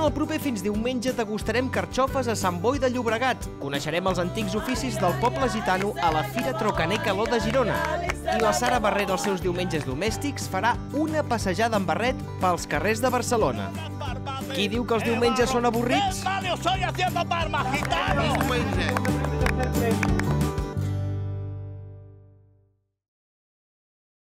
el proper fins diumenge degustarem carxofes a Sant Boi de Llobregat, coneixerem els antics oficis del poble gitano a la Fira Trocaner Calor de Girona i la Sara Barrera els seus diumenges domèstics farà una passejada en barret pels carrers de Barcelona. Qui diu que els diumenges són avorrits?